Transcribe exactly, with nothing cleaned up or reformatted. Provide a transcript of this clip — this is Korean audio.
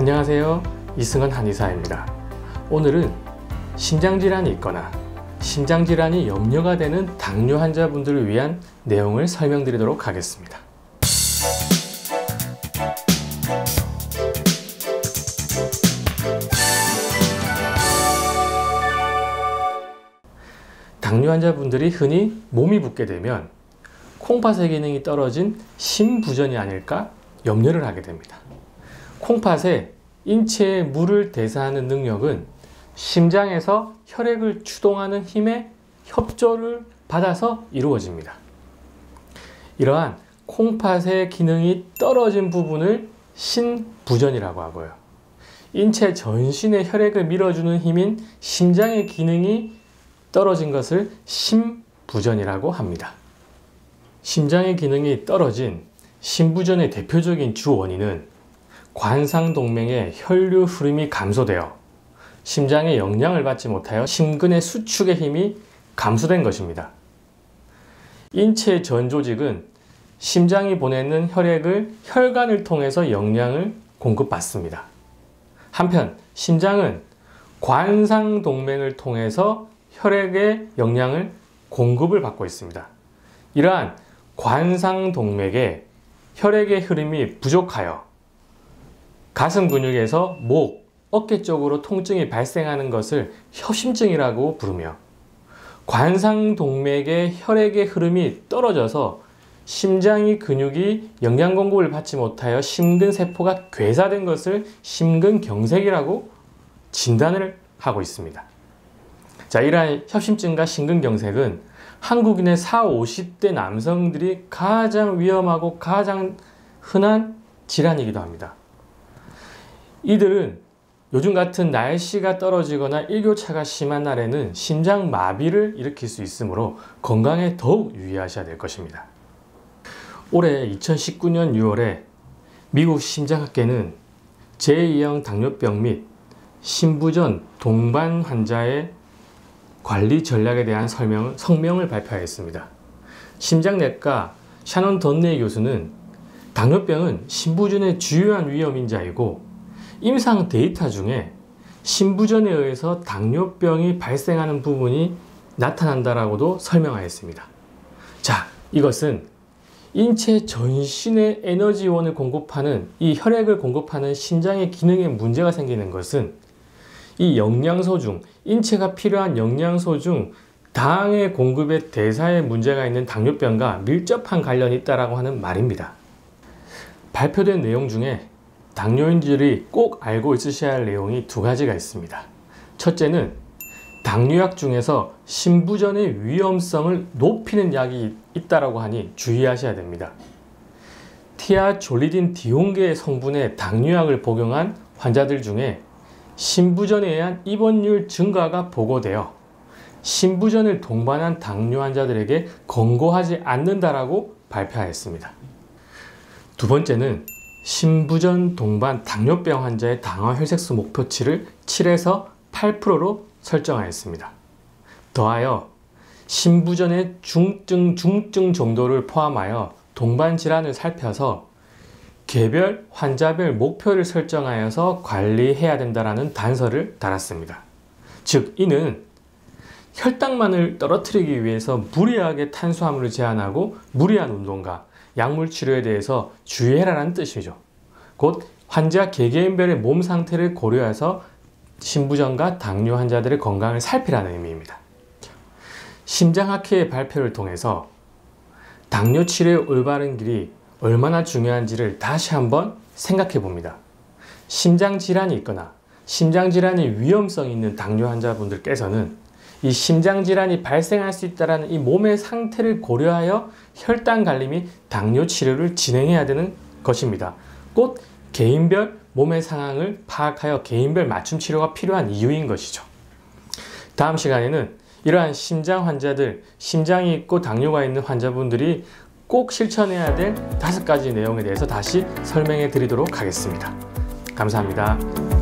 안녕하세요. 이승헌 한의사입니다. 오늘은 심장질환이 있거나 심장질환이 염려가 되는 당뇨 환자분들을 위한 내용을 설명드리도록 하겠습니다. 당뇨 환자분들이 흔히 몸이 붓게 되면 콩팥의 기능이 떨어진 심부전이 아닐까 염려를 하게 됩니다. 콩팥에 인체의 물을 대사하는 능력은 심장에서 혈액을 추동하는 힘의 협조를 받아서 이루어집니다. 이러한 콩팥의 기능이 떨어진 부분을 심부전이라고 하고요. 인체 전신의 혈액을 밀어주는 힘인 심장의 기능이 떨어진 것을 심부전이라고 합니다. 심장의 기능이 떨어진 심부전의 대표적인 주 원인은 관상동맥의 혈류 흐름이 감소되어 심장에 영향을 받지 못하여 심근의 수축의 힘이 감소된 것입니다. 인체 전 조직은 심장이 보내는 혈액을 혈관을 통해서 영양을 공급받습니다. 한편 심장은 관상동맥을 통해서 혈액의 영양을 공급을 받고 있습니다. 이러한 관상동맥에 혈액의 흐름이 부족하여 가슴 근육에서 목, 어깨 쪽으로 통증이 발생하는 것을 협심증이라고 부르며 관상동맥의 혈액의 흐름이 떨어져서 심장의 근육이 영양 공급을 받지 못하여 심근세포가 괴사된 것을 심근경색이라고 진단을 하고 있습니다. 자, 이러한 협심증과 심근경색은 한국인의 사십, 오십 대 남성들이 가장 위험하고 가장 흔한 질환이기도 합니다. 이들은 요즘 같은 날씨가 떨어지거나 일교차가 심한 날에는 심장마비를 일으킬 수 있으므로 건강에 더욱 유의하셔야 될 것입니다. 올해 이천십구 년 유월에 미국 심장학회는 제이형 당뇨병 및 심부전 동반 환자의 관리 전략에 대한 설명, 성명을 발표하였습니다. 심장내과 샤논 던네이 교수는 당뇨병은 심부전의 주요한 위험 인자이고 임상 데이터 중에 심부전에 의해서 당뇨병이 발생하는 부분이 나타난다라고도 설명하였습니다. 자, 이것은 인체 전신의 에너지원을 공급하는 이 혈액을 공급하는 심장의 기능에 문제가 생기는 것은 이 영양소 중 인체가 필요한 영양소 중 당의 공급의 대사에 문제가 있는 당뇨병과 밀접한 관련이 있다고 하는 말입니다. 발표된 내용 중에 당뇨인들이 꼭 알고 있으셔야 할 내용이 두 가지가 있습니다. 첫째는 당뇨약 중에서 심부전의 위험성을 높이는 약이 있다고 하니 주의하셔야 됩니다. 티아졸리딘 디온계 성분의 당뇨약을 복용한 환자들 중에 심부전에 의한 입원율 증가가 보고되어 심부전을 동반한 당뇨 환자들에게 권고하지 않는다라고 발표하였습니다. 두 번째는 심부전 동반 당뇨병 환자의 당화혈색소 목표치를 칠에서 팔 퍼센트로 설정하였습니다. 더하여 심부전의 중증, 중증 정도를 포함하여 동반 질환을 살펴서 개별 환자별 목표를 설정하여서 관리해야 된다는 단서를 달았습니다. 즉, 이는 혈당만을 떨어뜨리기 위해서 무리하게 탄수화물을 제한하고 무리한 운동과 약물 치료에 대해서 주의해라는 뜻이죠. 곧 환자 개개인별의 몸 상태를 고려해서 심부전과 당뇨 환자들의 건강을 살피라는 의미입니다. 심장학회의 발표를 통해서 당뇨 치료의 올바른 길이 얼마나 중요한지를 다시 한번 생각해 봅니다. 심장질환이 있거나 심장질환의 위험성이 있는 당뇨 환자분들께서는 이 심장질환이 발생할 수 있다는 이 몸의 상태를 고려하여 혈당 관리 및 당뇨 치료를 진행해야 되는 것입니다. 곧 개인별 몸의 상황을 파악하여 개인별 맞춤 치료가 필요한 이유인 것이죠. 다음 시간에는 이러한 심장 환자들, 심장이 있고 당뇨가 있는 환자분들이 꼭 실천해야 될 다섯 가지 내용에 대해서 다시 설명해 드리도록 하겠습니다. 감사합니다.